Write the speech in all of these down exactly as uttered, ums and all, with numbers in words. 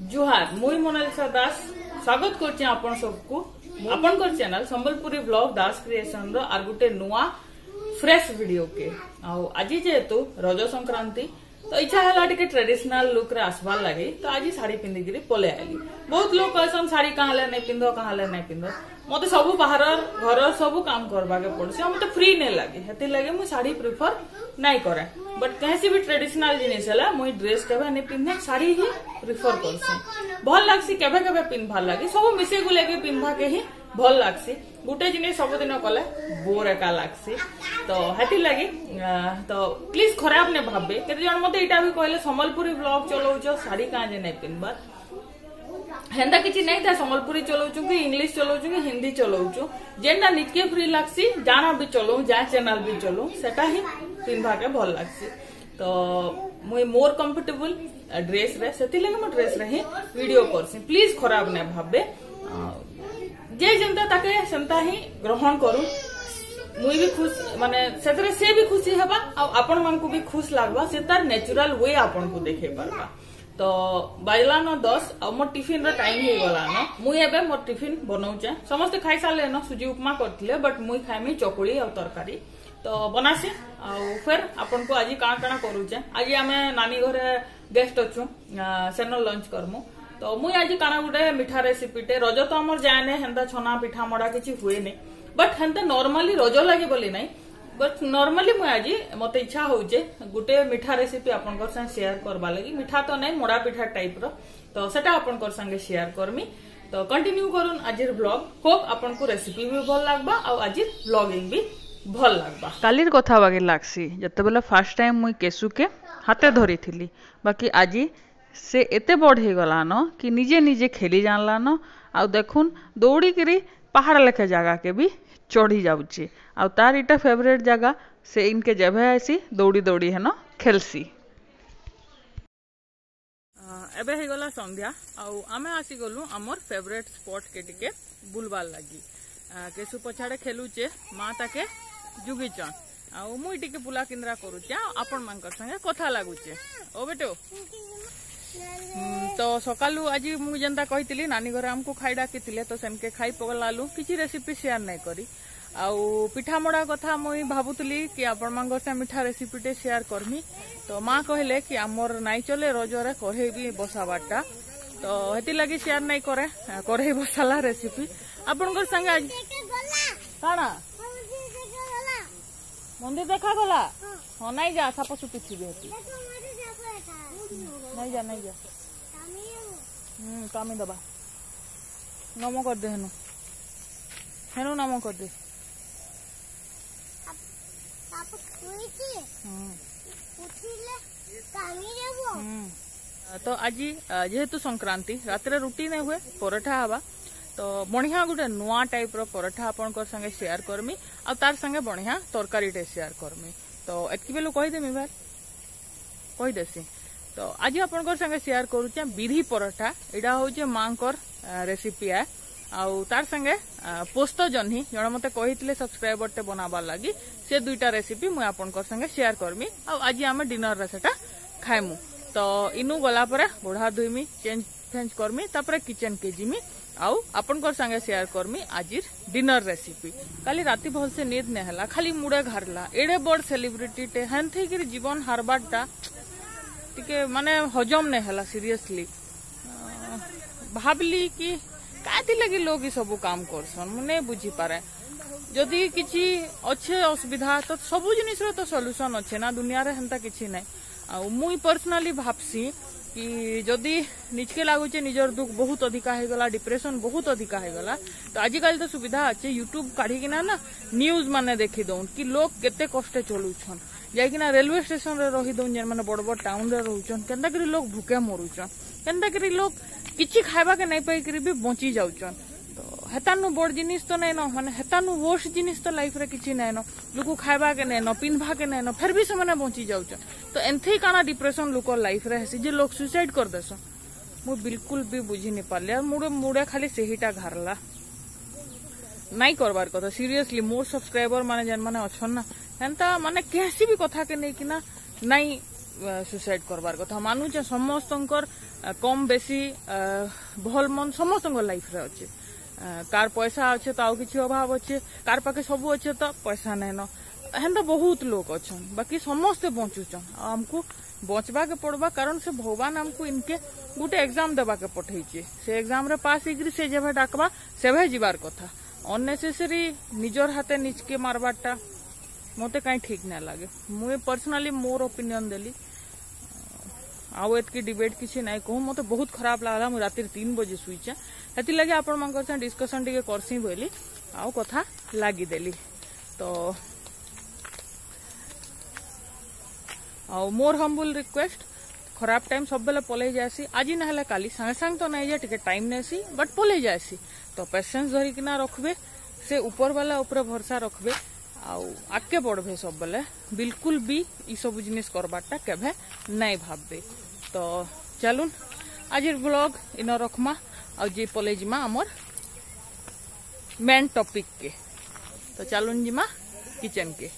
जुहार मुई मोनालिसा दास स्वागत करछे आपण सबको आपण कर channel Sambalpuri blog Das creation रो आर गुटे नुआ फ्रेश वीडियो के आउ आज जेहेतु रज संक्रांति तो इच्छा है टिके ट्रेडिशनल लुक रे आसबार लगे तो आज साड़ी पिंधि गिरी पले आइली। बहुत लोग कहसन साड़ी कहाँ ले नहीं पिंध कहाँ ले नहीं पिंध मते सब बाहर घर सब काम करवा के पड़े मते फ्री नहीं लगे हेती लगे मुझे साड़ी प्रिफर नहीं करे बट कहीं भी ट्रेडिशनल जिनिस है मुझे ड्रेस केवे नहीं पिंधे साड़ी ही प्रिफर करसी भल लगसी केवे केवे पिंधबार लगे सब मिसे गुले के पिंधा के ही भल लगसी गुटे जिनिस सबुदिन कले बोर एका लगसी तो हेती लगी तो प्लीज खराब ने भाबे केते जन मते इटा भी कहले संबलपुरी ब्लॉग चलाउछ साड़ी कां जे नहीं पिंधबार हेंदा किछि नहीं था संबलपुरी चलाउछु कि इंग्लिश चलाउछु कि हिंदी चलाउछु जेंडा निके फ्री लागसी जाना भी चलाऊ जा चैनल भी चलाऊ सेटा ही पिंधा के भल लागसी तो मुई मोर कंफर्टेबल ड्रेस रे सेति लगे म ड्रेस रे ही वीडियो करसी प्लीज खराब ने भाबे जे जनता ताके सेंता ही ग्रहण करू मुई भी खुश माने सेतरे से भी खुशी हेबा आ आपण मन को भी खुश लागबा से तार नेचुरल वे आपण को देखे परबा तो बाजला न दस आ मोर टिफिन रो टाइम हे गला न मुई एबे मोर टिफिन बनाउचे समस्त खाई साले न सुजी उपमा करथिले बट मुई खाइमी चकुली आ तरकारी तो बनासी आ फिर आपण को आज काण काण करूचे आज आमे नानी घरे गेस्ट अछु सेनो लंच करमु तो मुई आज काना गुटे मिठा रेसिपी टे रज तो हमर जाने हेंता छना पिठा मडा किछि हुए नै बट हेंता नॉर्मली रज लागि बोली नै बट नॉर्मली मुई आज मते इच्छा होउचे गुटे मिठा रेसिपी आपन कर संग शेयर करबा लागि मिठा तो नै मडा पिठा टाइप रो तो सेटा आपन कर संगे शेयर करमी तो कंटिन्यू करूँ आज ब्लॉग होप आपन को रेसिपी भी भल लागबा आ आज ब्लॉगिंग भी भल लागबा कालीर कथा बागे लागसी जते बेला फर्स्ट टाइम मुई केसु के हाथे धरी थिली बाकी आज से एते बड़ हो गला न कि निजे निजे खेली जानला न आ देखुन दौड़ी करी पहाड़ लेखे जगह के भी चढ़ी जाउची आ तार इटा फेवरेट जगह से इनके जबे आसी दौड़ी दौड़ी है न खेलसी एबे हे गला संध्या आ आमे आसी गलु हमर फेवरेट स्पॉट के टिके बुलबार लागी केसु पछाड़े खेलुचे माँ ताके जुगीचन आ मुई टिके बुला केन्द्रा करूचे आपण मानकर संगे कथा लागुचे ओ बेटो तो सकालू आज मुझे जनता कही नानी घर आमको खाई डाकी तो सेनके खाई पगलालु किसी रेसिपी शेयर नहीं करी आउ पिठा मड़ा कथा मुई भाबुतली कि आपण मांगर से मिठा रेसिपी टे शेयर करमी तो माँ कहले कि आमर नाई चले रजरे कढ़ई भी बसाबाटा तो हेती लगी शेयर नहीं करे कढ़ई बसाला रेसिपी आपनकर संगे आज काना मंदिर देखा गला हाँ नहीं जा साप सुपी थी नहीं जा नहीं जा हम्म कामी दबा नमो कर दे हेनु हेनु नमो कर दे तो आज जेहेतु संक्रांति रात रुटी नहीं हुए पराठा हवा तो बढ़िया गोटे नुआ टाइप रो पराठा आपन संगे शेयर करमी आ तार संगे बढ़िया तरकारी टे शेयर करमी तो एतकी बेलू कहीदेमी बार कहीदेसी तो आज आपन संगे शेयर करूचे बिरी पराठा एडा होचे मांकर रेसिपी है आउ तार संगे पोस्त जन्ही जण मते कहितले सब्सक्राइबर टे बनाबार लागि से दुईटा रेसिपी मुई आपन संगे शेयर करमी आ आज आमे डिनर रे सेटा खाइमु तो इनु गला परे गोढ़ा धुइमी चेंज फेंज करमी तापरे किचन के जिमी आउ आपन संगे शेयर करमी आज डिनर रेसिपी काली राती भल से नींद ने हला खाली मुड़े घारला एडे बड़ सेलिब्रिटी टे हेंथै कि जीवन हारबारटा टिके माने हजम नहीं हला सीरियसली भाबली कि काती लगी लोग ई सब काम करसन मुने बुझी पारे जदि किछि अच्छे असुविधा तो सब जिनिस रो तो सॉल्यूशन अच्छे ना दुनिया रे हेंता किछि नै आ मुई पर्सनली भाबसी कि जदि निजके लागुचे निजर दुख बहुत अधिका है गला डिप्रेशन बहुत अधिका है गला तो आजिकल तो सुविधा अच्छे यूट्यूब काढ़ी किना ना न्यूज माने देखी दउन कि लोग केते कष्टे चलुछन जाइकिना रेलवे स्टेशन रे रही दउन जेन माने बड़ बड़ टाउन रे रहउछन केनता करी लोग भूखे मरुछन केनता करी लोग किछि खाइबा के नहीं पाई करी भी बची जाउछन तो हेतानु बड़ जिनिस तो नै न माने हेतानु वर्स्ट जिनिस तो लाइफ रे किछि नै न लोग खाइबा के नै न पिनभा के नै न फिर भी से माने बची जाउछन तो एंथै काना डिप्रेशन लोक लाइफ रे हेसी जे लोग सुसाइड कर देसन मु बिल्कुल भी बुझी नहीं पाले मुड़े मुड़े खाली सेहीटा घारला नहीं करबार कथा सीरियसली मोर सब्सक्राइबर माने जन माने अछन ना हेंता माने केसी भी कथा के नै कि ना नहीं सुसाइड करबार कथा मानुचे समस्त कम बेसी भल मन समस्त लाइफ रे अच्छे कार पैसा अच्छे तो किसी अभाव अच्छे कार पाखे सब अच्छे तो पैसा नहीं न हेन्ता बहुत लोग अच्छा बाकी समस्ते बचुचन आमको बचवा के पड़वा कारण से भगवान आमको इनके गोटे एग्जाम देवा के पठेचे से एग्जाम रे पास होकर से जेभे डाकबा सेभे जीवार कथा अननेसेसरी निजर हाथे निजके मारबारटा मते कहीं ठीक नहीं लगे मुझे पर्सनाली मोर ओपिनियन देली आउ एतकी डिबेट किसी नहीं कहूँ मत बहुत खराब लगला मुझे राति तीन बजे शुचे से लगे आपण डिस्कसन टे करसी बोली आउ कथा लगिदेली तो आउ मोर हम्बल रिक्वेस्ट खराब टाइम सब बेले पलि जासी आज ना काली सांगे सांगे तो नहीं जाए टाइम नेसी बट पलि जासी तो पेशेंस धरिकिना रखबे से ऊपर वाला ऊपर भरसा रखबे आउ आगे बढ़े सब बेले बिल्कुल भी ई सब जिनिस करबाटा केभे नहीं भाबबे तो चलून आज ब्लॉग इन रखमा आ जे पलि जिमा हमर मेन टॉपिक के तो चलून जिमा किचन के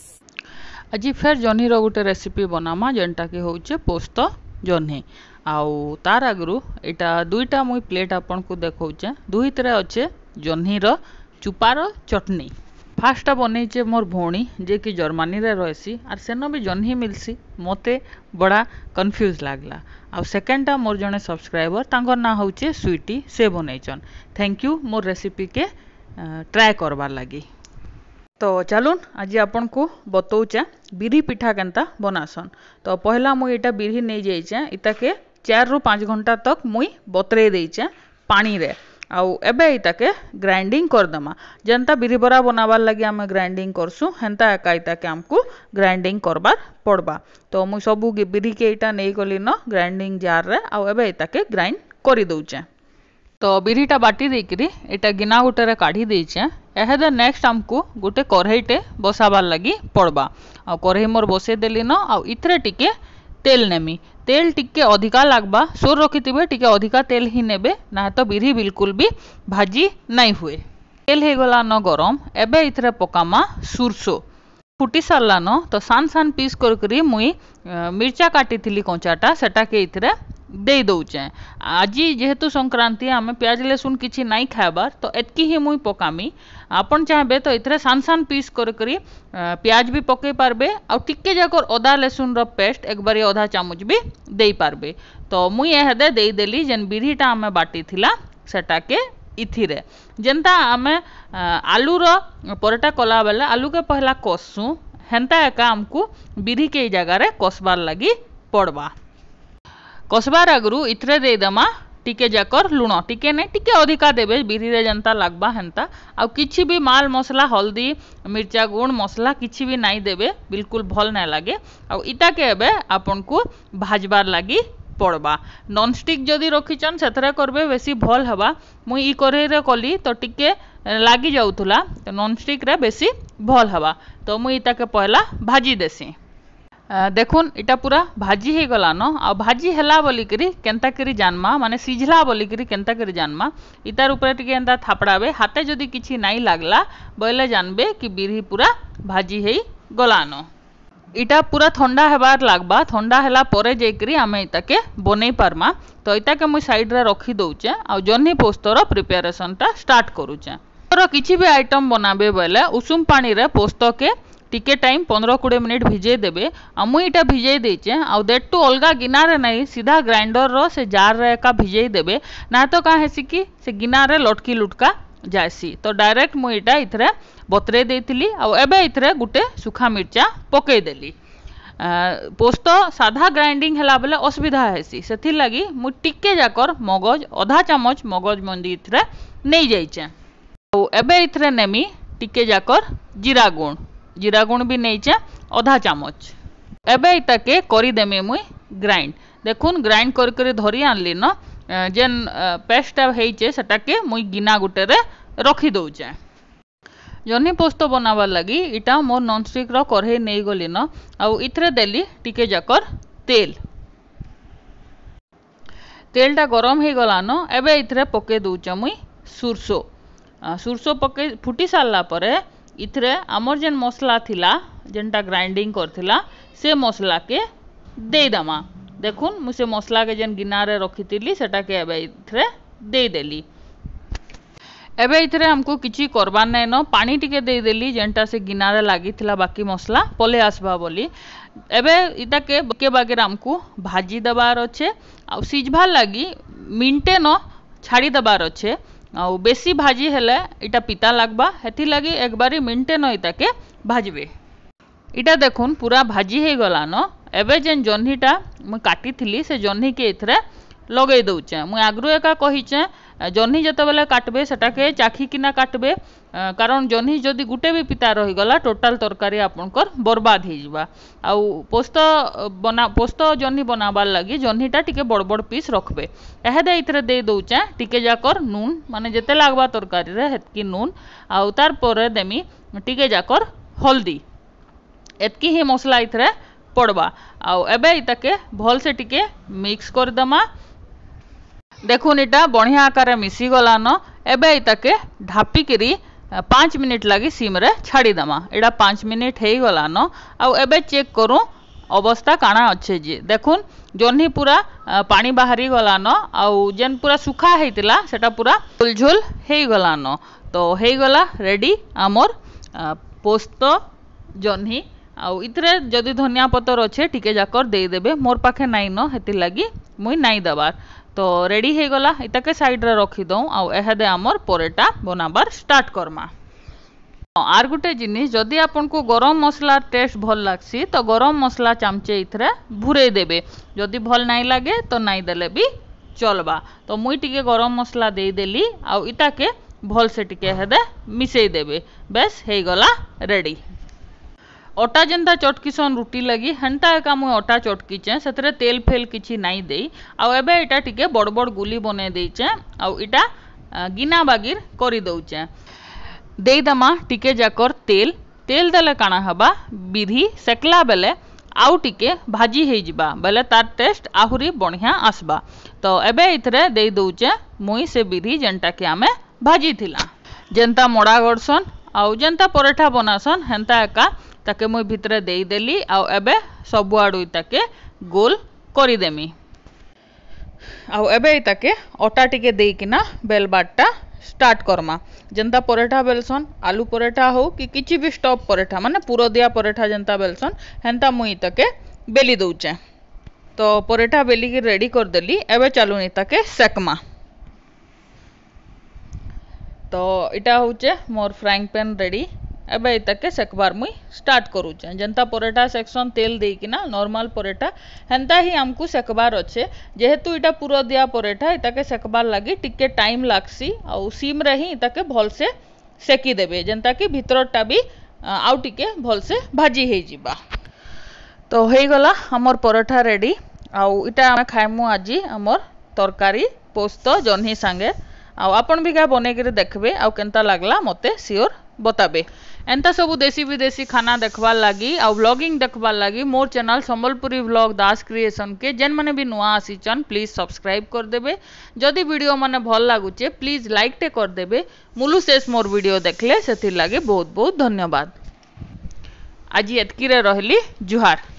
आज फिर जह्नी रो गोटे रेसिपी बनामा जेनटा कि होचे पोस्त जह्नी आउ तार आगु एटा दुईटा मुई प्लेट आपन को देखौचे दुईतरे अच्छे जह्नी रो चुपार चटनी फास्ट बनईचे मोर भौणी जे कि जर्मनी रे रहसी आर सेन भी जह्नी मिलसी मते बड़ा कन्फ्यूज लागला आ सेकेंडटा मोर जने सब्सक्राइबर तांकर ना होचे स्वीटी से बनईचन थैंक यू मोर रेसिपी के ट्राई करबार लगी तो चलून आज आपन को बतौचे बिरी पिठा केनता बनासन तो पहला मुई एटा बिरी नहीं जाइचे इता के चार रु पाँच घंटा तक मुई बतरे देइचे पानी रे आउ एबे इताके ग्राइंडिंग करदमा जनता बिरी बरा बनाबार लगी आम ग्राइंडिंग करसु हेन्ता एका इताके आमको ग्राइंडिंग करबार पड़बा तो मुई सबू बिरी के इटा नहीं गली न ग्राइंडिंग जार रे आउ एबे इताके ग्राइंड करि दउचे तो बिरीटा बाटी देकरी एटा गिना गोटे काढ़ी देइचे एहेदे नेक्स्ट आमको गोटे कढ़ईटे बसाबार लगी पड़बा आ कढ़ई मोर बसे देली न आ इथरे टिके तेल नेमी तेल टिके अधिका लागबा सोर रखिथिबे टिके अधिका तेल ही नेबे ना तो बिरी बिल्कुल भी भाजी नहीं हुए तेल हे गला न गरम एबे इथरे पकामा सुरसो फुटी सारला न तो सान सान पीस करकरी मुई मिर्चा काटी थिली कंचाटा सेटा के इथरे दे दउचे आज जेहेतु संक्रांति आमे प्याज लहसुन किछि नहीं खाबार तो एतकी ही मुई पकामी आपन चाहबे तो इथरे सान सान पीस करकरी प्याज भी पके पारबे आ टिके जाकर अदा लहसुन रो पेस्ट एक बारी आधा चामच भी दे पारबे तो मुई एहदे दे देली जेन बिरीटा आमे बाटी थिला सेटा के इथिरे जेनता आमे आलू रो परोटा कला बेले आलू के पहला कसू हेन्ता एका हमको बिरी के जगह रे कसबार लगी पड़बा कसबार आगु इथरे दे दमा टिके जाकर लुण टिके नहीं टिके अधिका देबे बिरी रे जनता लागबा हेन्ता आ किछि भी माल मसला हल्दी मिर्चा गुण मसला किछि भी नहीं देबे बिल्कुल भल नहीं लागे आ इता के एबे आपन को भाजबार लगी पड़बा नॉन स्टिक जदि रखिचन सेथरे करबे बेसी भल हवा मुई ई कढ़ई रे कली तो टिके लागी जाउथुला तो नॉन स्टिक रे बेसी भल हवा तो मुई इता के पहला भाजी देसी देखुन इटा पूरा भाजी ही गला न आ भाजी हैला बोलिकरी केनता करी जानमा माने सिझला बोलिकरी केनता करी जानमा इतार ऊपर टिके एंता थापड़ाबे हाथे जदि किछि नहीं लागला बोले जानबे कि बिरी पूरा भाजी हेई गला न इटा पूरा ठंडा हेबार लागबा ठंडा हैला परे जेकरी आमे इताके बनै पारमा तो इताके मुई साइड रे रखी दउचे आ जन्नी पोस्तर प्रिपरेशन ता स्टार्ट करूचे तो किछि भी आइटम बनाबे बोले उषुम पानी रे पोस्त के टिके टाइम पंद्रह कोड़े मिनिट भिजे देबे आ मुई इटा भिजे देचे आ देट टू अलगा गिना रे नहीं सीधा ग्राइंडर रो से जार रे का भिजे देबे ना तो का हेसी कि से गिना रे लटकी लुटका जायसी तो डायरेक्ट मुई इटा इथरे बतरे देथिली आ एबे इथरे गुटे सुखा मिर्चा पके देली पोस्त साधा ग्राइंडिंग हैला बेले असुविधा हेसी सेथि लगी मुई टिके जाकर मगज आधा चामच मगज मंदी इथरे नहीं जाइचे तो एबे इथरे नेमी टिके जाकर जीरा गुण जीरा गुण भी नहीं आधा चामच एबे इताके करी देमी मुई ग्राइंड देखुन ग्राइंड कर कर धरी आनली न जेन पेस्ट हेइचे सेटाके मुई गिना गुटे रे रखी दउचे जन्नी पोस्त बनाबार लगी इटा मोर नॉन स्टिक रो कढ़ई नहीं गली न आउ इथरे देली टिके जाकर तेल तेलटा गरम हो गला न एबे इथरे पके दउचे मुई सुरसो सुरसो पके फुटी सारला परे इथरे आमर जेन मसला थिला जेनटा ग्राइंडिंग करथिला से मसला के देदेमा देखुन मुझे मसला के जेन गिनारे रखी सेटा के एबे इथरे दे देली। एबे इथरे हमको किछि करबार नै न पानी टिके दे देली जेनटा से गिनारे लागी थिला बाकी मसला पले आसबा बोली। एबे इता के के बागे हमको भाजी दबार अच्छे आ सिझबार लागी मिनटे न छाड़ी दबार अच्छे आ बेसी भाजी हेले इटा पिता लागबा हेथि लागी एक बारी मिनटे न इता के भाजबे। इटा देखुन पूरा भाजी हे गला न। एबे जेन जह्नीटा मु काटी थिली से जह्नी के इथरे लगे दउचे। मु आगरु एका कहिचे जह्नी जते बेले काटबे सेटा के चाखी किना काटबे कारण जह्नी जदि गुटे भी पिता रही गला टोटाल तरकारी आपनकर बर्बाद हे जिबा। आ पोस्त बना पोस्त जह्नी बनाबार लगी जह्नीटा टिके बड़ बड़ पीस रखबे। एहेदे इथरे दे दउचे टिके जाकर नून माने जते लागबा तरकारी रे हेतकी नून आ तार परे देमी टिके जाकर हल्दी एतकी ही मसला इथरे पड़वा। आउ एबे इताके भल से टिके मिक्स कर दमा। देखुन इटा बढ़िया आकार मिसी गला न। एबे इताके ढापी करी पाँच मिनिट लगी सिम रे छाड़ी दमा। एडा पाँच मिनिट हे गला न। आउ एबे चेक करू अवस्था काना अच्छे जी। देखुन जह्नी पूरा पानी बाहरी गला न आउ जेन पूरा सुखा हेतिला सेटा पूरा झुलझुल हे गला न। तो हे गला रेडी आमर पोस्त जह्नी। आउ इतरे जदि धनिया पतर अच्छे टिके जाकर दे देबे मोर पाखे नाई न हेति लगी मुई नाई दबार। तो रेडी हे गला इताके साइड रे रखी दऊ। आउ एहादे आमर परेटा बनाबार स्टार्ट करमा। आर गुटे जिनिस जदि आपन को गरम मसला टेस्ट भल लागसी तो गरम मसला चामचे इथरे भुरे देबे। जदि भल नाई लागे तो नाई देले भी चलबा। तो मुई टिके गरम मसला दे देली आउ इताके भल से टिके हेदे मिसेई देबे। बेस हे गला रेडी। अटा जेनता चटकीसन रुटी लगी हेन्ता एका मुई अटा चटकीचे सेतरे तेल फेल किछि नाई देई। आउ एबे इटा टिके बड़ बड़ गुली बने देइचे आउ इटा गिना बागिर करी दउचे। देई दमा टिके जाकर तेल तेल देले काना हबा विधि सेकला बेले आउ टिके भाजी हे जिबा बेले तार टेस्ट आहुरी बढ़िया आसबा। तो एबे इथरे देई दउचे मुई से विधि जेनटा के आमे भाजी थिला। जेनता मोड़ा गड़सन आउ जेनता पराठा बनासन हेन्ता एका ताके मुई भितरे देई देली आउ एबे सबु आडू ताके गोल करी देमी। आउ एबे ताके अटा टिके देई किना बेलबाटा स्टार्ट करमा। जेनता पराठा बेलसन आलू पराठा हो कि किछि भी स्टॉप पराठा माने पूरा दिया पराठा जेनता बेलसन हेन्ता मुई ताके बेली दउचे। तो पराठा बेली के रेडी कर देली। एबे चालुनी ताके सेकमा। तो इटा होचे मोर फ्राइंग पैन रेडी। एबे इताके सेकबार मुई स्टार्ट करूचे। जनता पराठा सेक्शन तेल देकिना नॉर्मल पराठा हेन्ता ही हमको सेकबार अच्छे जेहेतु इटा पूरा दिया पराठा इताके सेकबार लगी टिके टाइम लागसी आउ सिम रे ही इताके भल से सेकी देबे जेनता कि भितरटा भी आउ टिके भल से भाजी हे जिबा। तो हे गला हमर पराठा रेडी। आउ इटा हम खाइमु आजी हमर तरकारी पोस्त जह्नी संगे। आउ आपन भी का बने के देखबे आउ केनता लागला मते श्योर बताबे। एंता सबू देसी विदेशी खाना देखबार लगी आउ व्लॉगिंग देखबार लगी मोर channel Sambalpuri vlog Das creation के जेन माने भी नुआ आसीचन प्लीज सब्सक्राइब कर देबे। जदि वीडियो माने भल लागुचे प्लीज लाइक टे कर देबे। मुलु शेष मोर वीडियो देखले सेति लागे बहुत बहुत धन्यवाद। आज एतकी रे रहली जुहार।